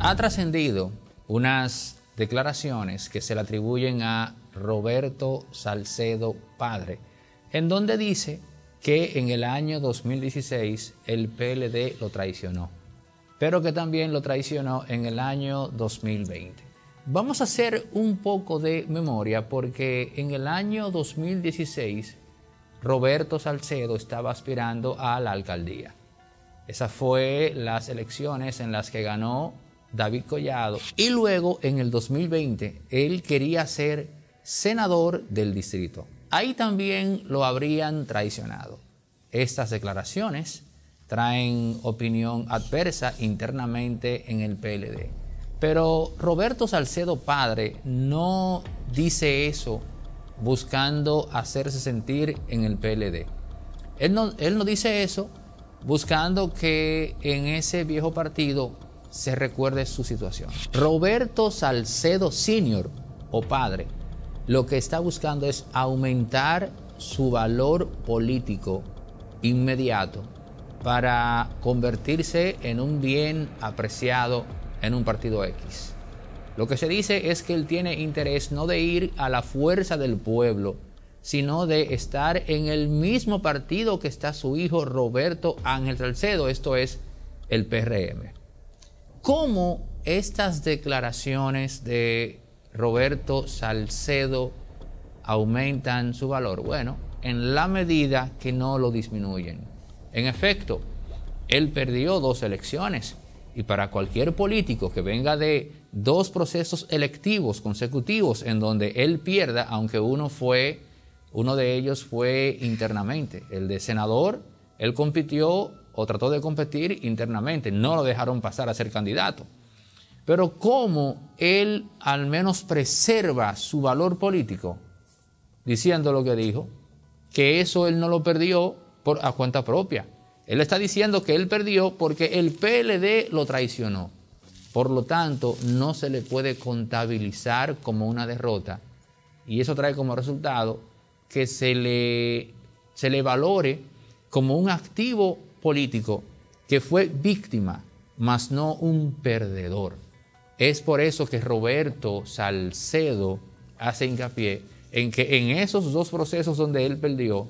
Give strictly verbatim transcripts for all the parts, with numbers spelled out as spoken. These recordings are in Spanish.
Ha trascendido unas declaraciones que se le atribuyen a Roberto Salcedo padre, en donde dice que en el año dos mil dieciséis el P L D lo traicionó, pero que también lo traicionó en el año dos mil veinte. Vamos a hacer un poco de memoria porque en el año dos mil dieciséis Roberto Salcedo estaba aspirando a la alcaldía. Esas fueron las elecciones en las que ganó David Collado y luego en el dos mil veinte él quería ser senador del distrito. Ahí también lo habrían traicionado. Estas declaraciones traen opinión adversa internamente en el P L D. Pero Roberto Salcedo padre no dice eso buscando hacerse sentir en el P L D. Él no, él no dice eso buscando que en ese viejo partido se recuerde su situación. Roberto Salcedo senior o padre lo que está buscando es aumentar su valor político inmediato para convertirse en un bien apreciado en un partido X. Lo que se dice es que él tiene interés no de ir a la fuerza del pueblo, sino de estar en el mismo partido que está su hijo Roberto Ángel Salcedo, esto es el P R M. ¿Cómo estas declaraciones de Roberto Salcedo aumentan su valor? Bueno, en la medida que no lo disminuyen. En efecto, él perdió dos elecciones y para cualquier político que venga de dos procesos electivos consecutivos en donde él pierda, aunque uno fue, uno de ellos fue internamente, el de senador, él compitió o trató de competir internamente, no lo dejaron pasar a ser candidato. Pero cómo él al menos preserva su valor político, diciendo lo que dijo, que eso él no lo perdió por, a cuenta propia. Él está diciendo que él perdió porque el P L D lo traicionó. Por lo tanto, no se le puede contabilizar como una derrota. Y eso trae como resultado que se le, se le valore como un activo político que fue víctima, mas no un perdedor. Es por eso que Roberto Salcedo hace hincapié en que en esos dos procesos donde él perdió,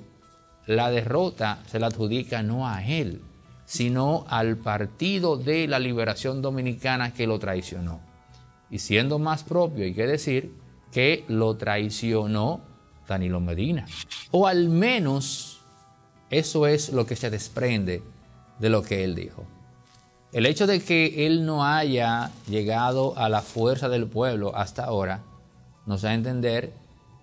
la derrota se la adjudica no a él, sino al Partido de la Liberación Dominicana que lo traicionó. Y siendo más propio, hay que decir que lo traicionó Danilo Medina. O al menos eso es lo que se desprende de lo que él dijo. El hecho de que él no haya llegado a la fuerza del pueblo hasta ahora nos da a entender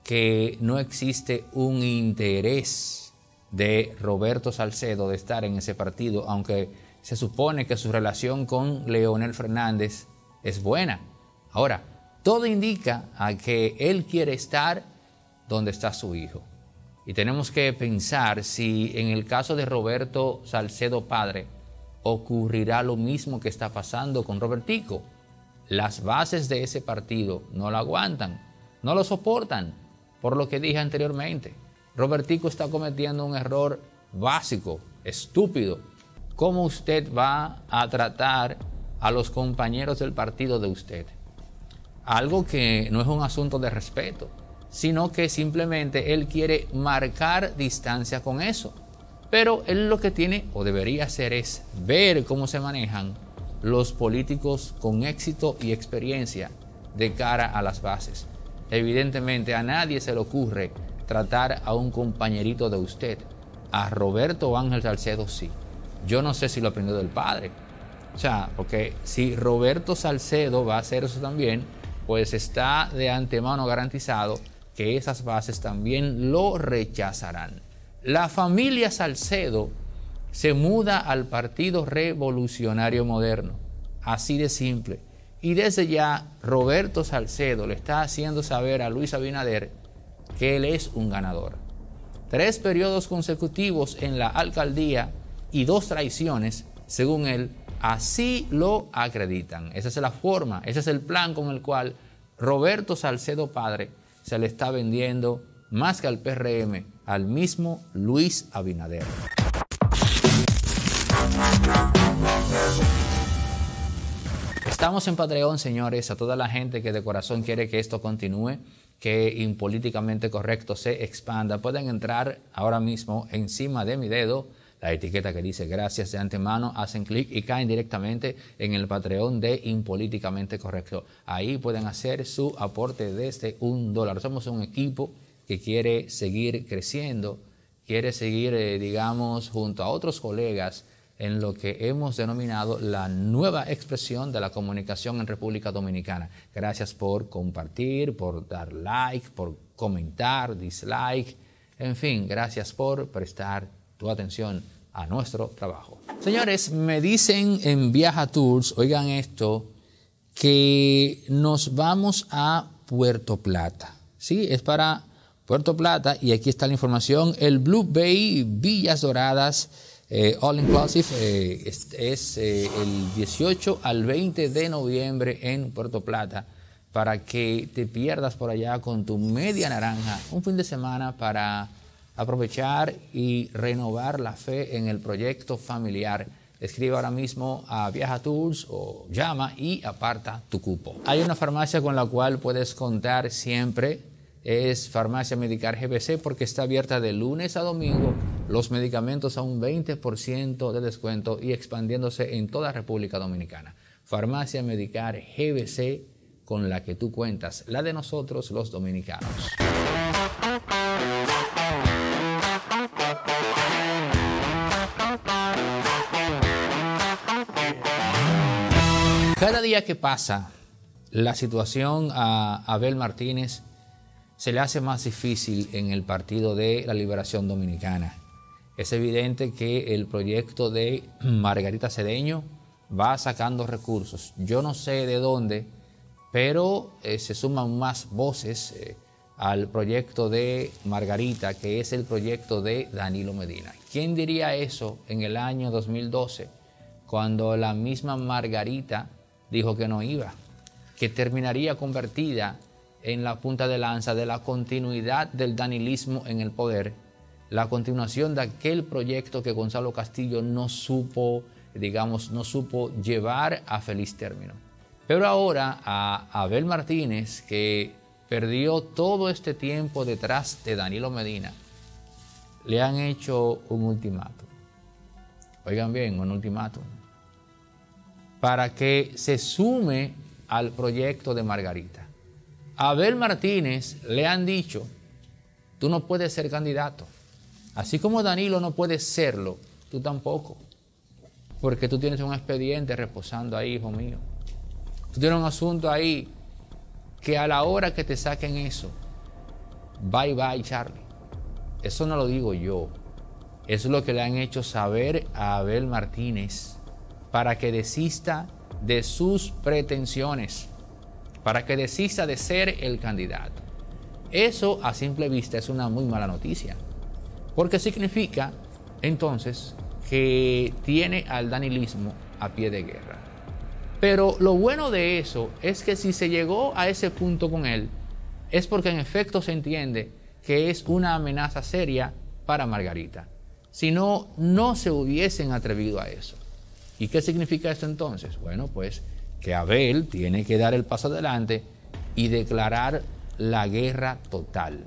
que no existe un interés de Roberto Salcedo de estar en ese partido, aunque se supone que su relación con Leonel Fernández es buena. Ahora, todo indica a que él quiere estar donde está su hijo. Y tenemos que pensar si en el caso de Roberto Salcedo padre ocurrirá lo mismo que está pasando con Robertico. Las bases de ese partido no lo aguantan, no lo soportan, por lo que dije anteriormente. Robertico está cometiendo un error básico, estúpido. ¿Cómo usted va a tratar a los compañeros del partido de usted? Algo que no es un asunto de respeto, sino que simplemente él quiere marcar distancia con eso. Pero él lo que tiene o debería hacer es ver cómo se manejan los políticos con éxito y experiencia de cara a las bases. Evidentemente a nadie se le ocurre tratar a un compañerito de usted. A Roberto Ángel Salcedo sí. Yo no sé si lo aprendió del padre. O sea, porque si Roberto Salcedo va a hacer eso también, pues está de antemano garantizado que esas bases también lo rechazarán. La familia Salcedo se muda al Partido Revolucionario Moderno. Así de simple. Y desde ya Roberto Salcedo le está haciendo saber a Luis Abinader que él es un ganador. Tres periodos consecutivos en la alcaldía y dos traiciones, según él, así lo acreditan. Esa es la forma, ese es el plan con el cual Roberto Salcedo padre se le está vendiendo más que al P R M, al mismo Luis Abinader. Estamos en Patreon, señores, a toda la gente que de corazón quiere que esto continúe, que Impolíticamente Correcto se expanda. Pueden entrar ahora mismo encima de mi dedo, la etiqueta que dice gracias de antemano, hacen clic y caen directamente en el Patreon de Impolíticamente Correcto. Ahí pueden hacer su aporte desde un dólar. Somos un equipo que quiere seguir creciendo, quiere seguir, eh, digamos, junto a otros colegas en lo que hemos denominado la nueva expresión de la comunicación en República Dominicana. Gracias por compartir, por dar like, por comentar, dislike, en fin, gracias por prestar tu atención a nuestro trabajo. Señores, me dicen en Viaja Tours, oigan esto, que nos vamos a Puerto Plata. Sí, es para Puerto Plata y aquí está la información. El Blue Bay Villas Doradas Eh, All Inclusive eh, es, es eh, el dieciocho al veinte de noviembre en Puerto Plata, para que te pierdas por allá con tu media naranja un fin de semana para aprovechar y renovar la fe en el proyecto familiar. Escribe ahora mismo a Viaja Tours o llama y aparta tu cupo. Hay una farmacia con la cual puedes contar siempre. Es Farmacia Medicar G B C, porque está abierta de lunes a domingo, los medicamentos a un veinte por ciento de descuento y expandiéndose en toda República Dominicana. Farmacia Medicar G B C, con la que tú cuentas, la de nosotros los dominicanos. Cada día que pasa, la situación a Abel Martínez se le hace más difícil en el Partido de la Liberación Dominicana. Es evidente que el proyecto de Margarita Cedeño va sacando recursos. Yo no sé de dónde, pero eh, se suman más voces eh, al proyecto de Margarita, que es el proyecto de Danilo Medina. ¿Quién diría eso en el año dos mil doce, cuando la misma Margarita dijo que no iba, que terminaría convertida en la punta de lanza de la continuidad del danilismo en el poder, la continuación de aquel proyecto que Gonzalo Castillo no supo, digamos, no supo llevar a feliz término? Pero ahora a Abel Martínez, que perdió todo este tiempo detrás de Danilo Medina, le han hecho un ultimátum. Oigan bien, un ultimátum. Para que se sume al proyecto de Margarita. A Abel Martínez le han dicho, tú no puedes ser candidato. Así como Danilo no puede serlo, tú tampoco. Porque tú tienes un expediente reposando ahí, hijo mío. Tú tienes un asunto ahí que a la hora que te saquen eso, bye bye Charlie. Eso no lo digo yo. Eso es lo que le han hecho saber a Abel Martínez para que desista de sus pretensiones, para que desista de ser el candidato. Eso a simple vista es una muy mala noticia, porque significa entonces que tiene al danilismo a pie de guerra. Pero lo bueno de eso es que si se llegó a ese punto con él, es porque en efecto se entiende que es una amenaza seria para Margarita. Si no, no se hubiesen atrevido a eso. ¿Y qué significa esto entonces? Bueno, pues que Abel tiene que dar el paso adelante y declarar la guerra total.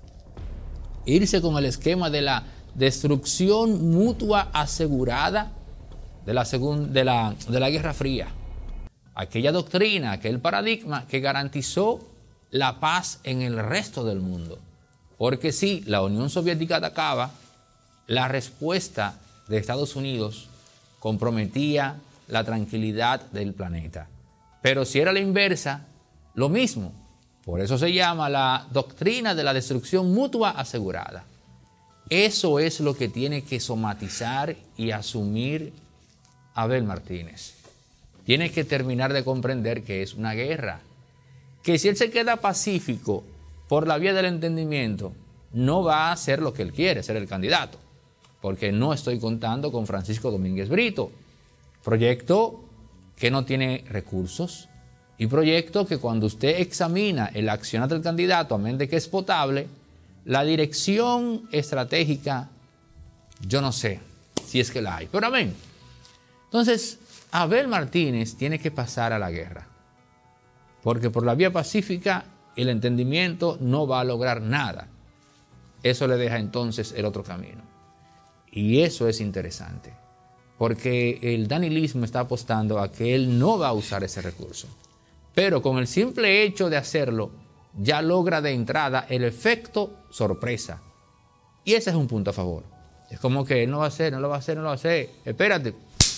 Irse con el esquema de la destrucción mutua asegurada de la, de la, de la Guerra Fría. Aquella doctrina, aquel paradigma que garantizó la paz en el resto del mundo. Porque si la Unión Soviética atacaba, la respuesta de Estados Unidos comprometía la tranquilidad del planeta. Pero si era la inversa, lo mismo. Por eso se llama la doctrina de la destrucción mutua asegurada. Eso es lo que tiene que somatizar y asumir Abel Martínez. Tiene que terminar de comprender que es una guerra. Que si él se queda pacífico por la vía del entendimiento, no va a hacer lo que él quiere, ser el candidato. Porque no estoy contando con Francisco Domínguez Brito. Proyecto que no tiene recursos y proyecto que cuando usted examina el accionar del candidato, a menos de que es potable, la dirección estratégica, yo no sé si es que la hay. Pero amén. Entonces, Abel Martínez tiene que pasar a la guerra, porque por la vía pacífica el entendimiento no va a lograr nada. Eso le deja entonces el otro camino. Y eso es interesante, porque el danilismo está apostando a que él no va a usar ese recurso. Pero con el simple hecho de hacerlo, ya logra de entrada el efecto sorpresa. Y ese es un punto a favor. Es como que él no va a hacer, no lo va a hacer, no lo va a hacer. Espérate.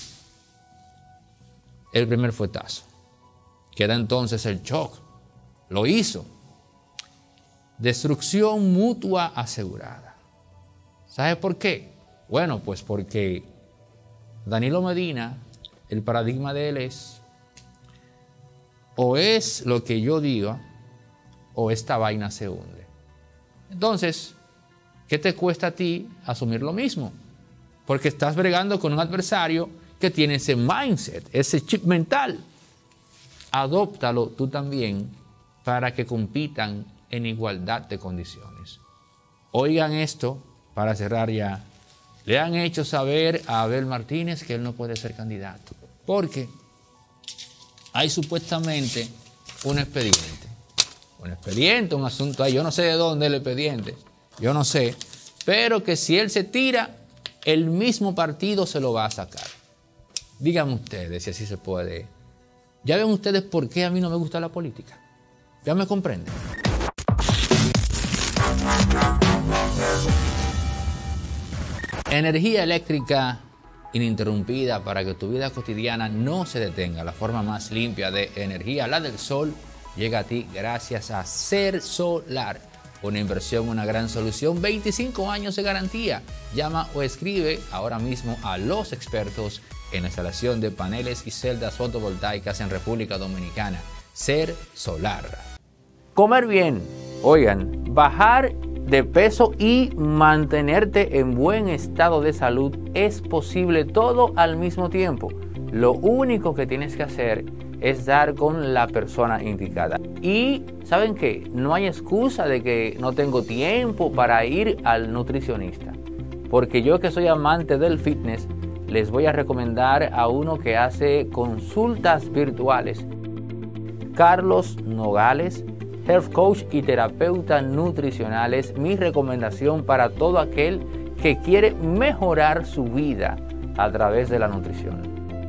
El primer fuetazo. Queda entonces el shock. Lo hizo. Destrucción mutua asegurada. ¿Sabe por qué? Bueno, pues porque Danilo Medina, el paradigma de él es, o es lo que yo diga, o esta vaina se hunde. Entonces, ¿qué te cuesta a ti asumir lo mismo? Porque estás bregando con un adversario que tiene ese mindset, ese chip mental. Adóptalo tú también para que compitan en igualdad de condiciones. Oigan esto, para cerrar ya. Le han hecho saber a Abel Martínez que él no puede ser candidato, porque hay supuestamente un expediente. Un expediente, un asunto ahí. Yo no sé de dónde es el expediente. Yo no sé. Pero que si él se tira, el mismo partido se lo va a sacar. Díganme ustedes si así se puede. Ya ven ustedes por qué a mí no me gusta la política. Ya me comprenden. Energía eléctrica ininterrumpida para que tu vida cotidiana no se detenga. La forma más limpia de energía, la del sol, llega a ti gracias a Ser Solar. Una inversión, una gran solución, veinticinco años de garantía. Llama o escribe ahora mismo a los expertos en la instalación de paneles y celdas fotovoltaicas en República Dominicana. Ser Solar. Comer bien, oigan, bajar de peso y mantenerte en buen estado de salud es posible todo al mismo tiempo. Lo único que tienes que hacer es dar con la persona indicada. Y ¿saben qué? No hay excusa de que no tengo tiempo para ir al nutricionista. Porque yo, que soy amante del fitness, les voy a recomendar a uno que hace consultas virtuales. Carlos Nogales, Health Coach y terapeuta nutricional, es mi recomendación para todo aquel que quiere mejorar su vida a través de la nutrición.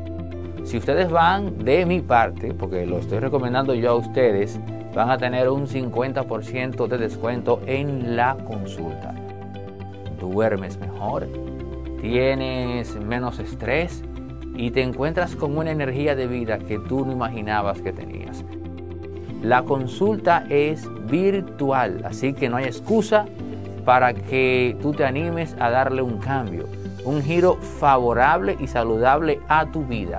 Si ustedes van de mi parte, porque lo estoy recomendando yo a ustedes, van a tener un cincuenta por ciento de descuento en la consulta. Duermes mejor, tienes menos estrés y te encuentras con una energía de vida que tú no imaginabas que tenías. La consulta es virtual, así que no hay excusa para que tú te animes a darle un cambio, un giro favorable y saludable a tu vida.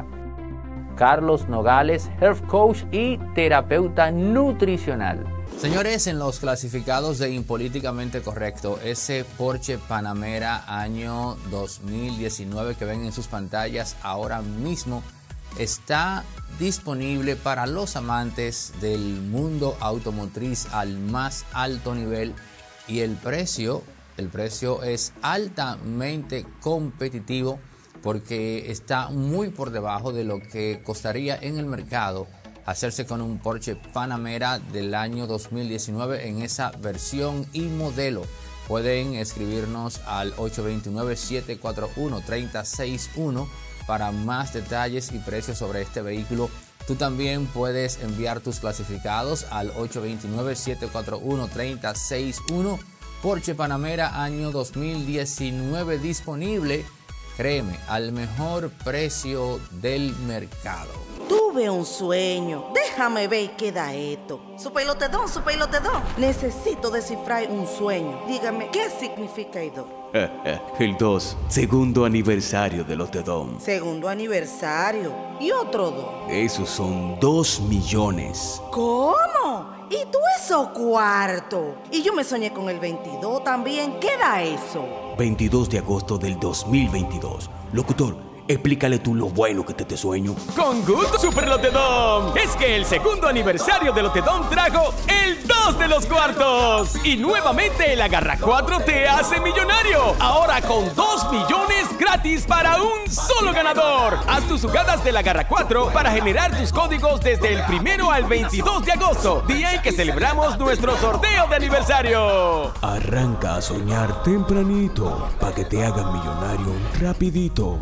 Carlos Nogales, Health Coach y terapeuta nutricional. Señores, en los clasificados de Impolíticamente Correcto, ese Porsche Panamera año dos mil diecinueve que ven en sus pantallas ahora mismo está disponible para los amantes del mundo automotriz al más alto nivel, y el precio, el precio es altamente competitivo porque está muy por debajo de lo que costaría en el mercado hacerse con un Porsche Panamera del año dos mil diecinueve en esa versión y modelo. Pueden escribirnos al ocho dos nueve, siete cuatro uno, tres cero seis uno para más detalles y precios sobre este vehículo. Tú también puedes enviar tus clasificados al ocho dos nueve, siete cuatro uno, tres cero seis uno. Porsche Panamera año dos mil diecinueve disponible, créeme, al mejor precio del mercado. Tuve un sueño. Déjame ver qué da esto. Su pelotedón, su pelotedón. Necesito descifrar un sueño. Dígame, ¿qué significa el dos? El dos, segundo aniversario de los Tedom. Segundo aniversario. ¿Y otro dos? Esos son dos millones. ¿Cómo? ¿Y tú eso cuarto? Y yo me soñé con el veintidós también. ¿Qué da eso? veintidós de agosto del dos mil veintidós. Locutor, explícale tú lo bueno que te te sueño. Con gusto, Super Lotedom. Es que el segundo aniversario de Lotedom trajo el dos de los cuartos. Y nuevamente el Agarra cuatro te hace millonario. Ahora con dos millones gratis para un solo ganador. Haz tus jugadas del Agarra cuatro para generar tus códigos desde el primero al veintidós de agosto, día en que celebramos nuestro sorteo de aniversario. Arranca a soñar tempranito, para que te hagan millonario rapidito.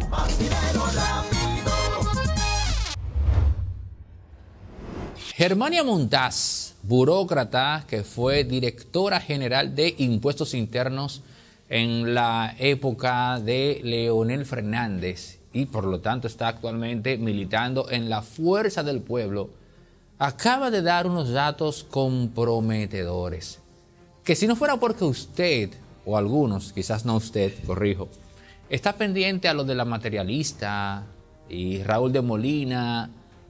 Germania Montaz, burócrata que fue directora general de Impuestos Internos en la época de Leonel Fernández y por lo tanto está actualmente militando en la Fuerza del Pueblo, acaba de dar unos datos comprometedores. Que si no fuera porque usted, o algunos, quizás no usted, corrijo, está pendiente a lo de la materialista y Raúl de Molina,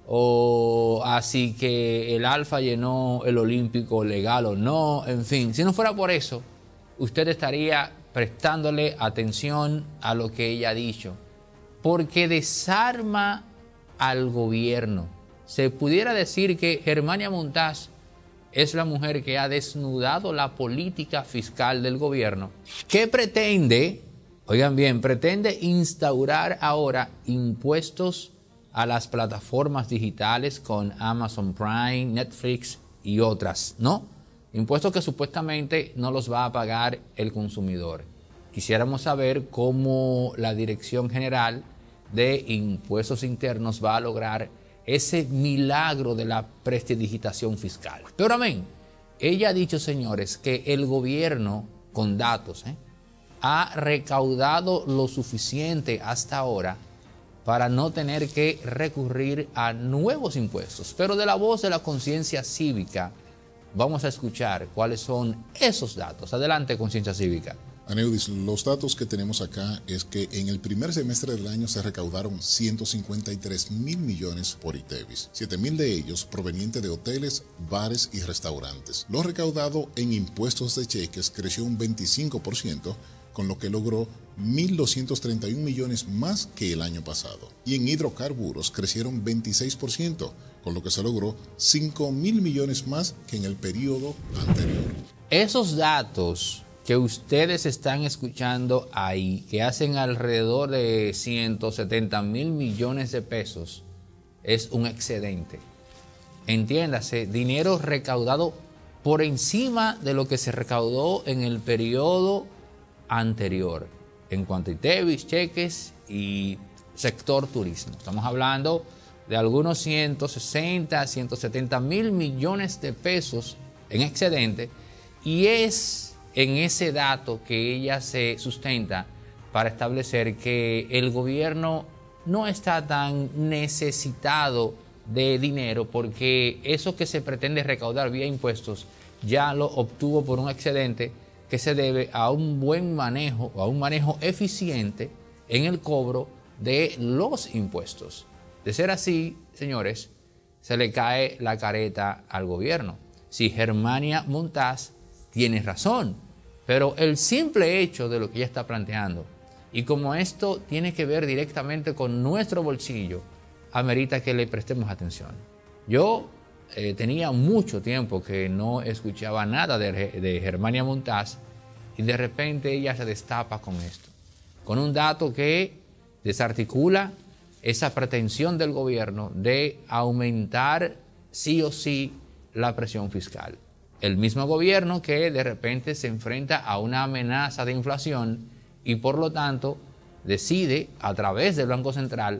o así que el Alfa llenó el Olímpico legal o no, en fin, si no fuera por eso, usted estaría prestándole atención a lo que ella ha dicho, porque desarma al gobierno. Se pudiera decir que Germania Montaz es la mujer que ha desnudado la política fiscal del gobierno, que pretende, oigan bien, pretende instaurar ahora impuestos a las plataformas digitales con Amazon Prime, Netflix y otras, ¿no? Impuestos que supuestamente no los va a pagar el consumidor. Quisiéramos saber cómo la Dirección General de Impuestos Internos va a lograr ese milagro de la prestidigitación fiscal. Pero amén, ella ha dicho, señores, que el gobierno, con datos, ¿eh? ha recaudado lo suficiente hasta ahora para no tener que recurrir a nuevos impuestos. Pero de la voz de la conciencia cívica, vamos a escuchar cuáles son esos datos. Adelante, conciencia cívica. Aneudis, los datos que tenemos acá es que en el primer semestre del año se recaudaron ciento cincuenta y tres mil millones por ITEVIS, siete mil de ellos provenientes de hoteles, bares y restaurantes. Lo recaudado en impuestos de cheques creció un veinticinco por ciento, con lo que logró mil doscientos treinta y un millones más que el año pasado. Y en hidrocarburos crecieron veintiséis por ciento, con lo que se logró cinco mil millones más que en el periodo anterior. Esos datos que ustedes están escuchando ahí, que hacen alrededor de ciento setenta mil millones de pesos, es un excedente. Entiéndase, dinero recaudado por encima de lo que se recaudó en el periodo anterior, en cuanto a ITEVIS, cheques y sector turismo. Estamos hablando de algunos ciento sesenta, ciento setenta mil millones de pesos en excedente, y es en ese dato que ella se sustenta para establecer que el gobierno no está tan necesitado de dinero, porque eso que se pretende recaudar vía impuestos ya lo obtuvo por un excedente que se debe a un buen manejo, a un manejo eficiente en el cobro de los impuestos. De ser así, señores, se le cae la careta al gobierno. Si Germania Montaz tiene razón, pero el simple hecho de lo que ella está planteando, y como esto tiene que ver directamente con nuestro bolsillo, amerita que le prestemos atención. Yo eh, tenía mucho tiempo que no escuchaba nada de, de Germania Montaz, y de repente ella se destapa con esto, con un dato que desarticula esa pretensión del gobierno de aumentar sí o sí la presión fiscal. El mismo gobierno que de repente se enfrenta a una amenaza de inflación y por lo tanto decide a través del Banco Central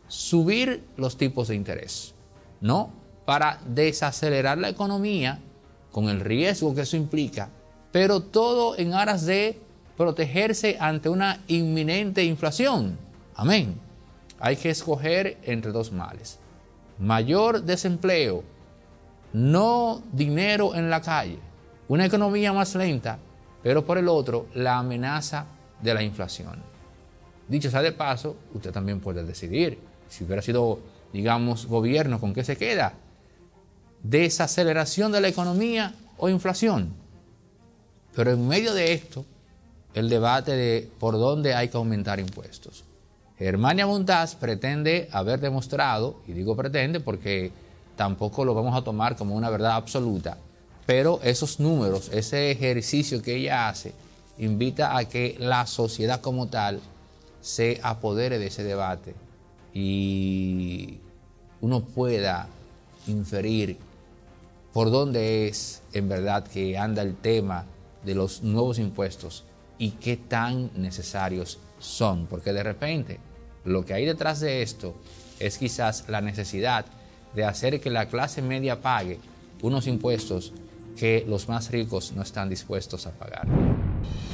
subir los tipos de interés, ¿no? Para desacelerar la economía con el riesgo que eso implica, pero todo en aras de protegerse ante una inminente inflación. Amén. Hay que escoger entre dos males: mayor desempleo, no dinero en la calle, una economía más lenta, pero por el otro, la amenaza de la inflación. Dicho sea de paso, usted también puede decidir, si hubiera sido, digamos, gobierno, ¿con qué se queda? ¿Desaceleración de la economía o inflación? Pero en medio de esto, el debate de por dónde hay que aumentar impuestos. Hermania Montaz pretende haber demostrado, y digo pretende porque tampoco lo vamos a tomar como una verdad absoluta, pero esos números, ese ejercicio que ella hace, invita a que la sociedad como tal se apodere de ese debate y uno pueda inferir por dónde es en verdad que anda el tema de los nuevos impuestos y qué tan necesarios son, porque de repente lo que hay detrás de esto es quizás la necesidad de hacer que la clase media pague unos impuestos que los más ricos no están dispuestos a pagar.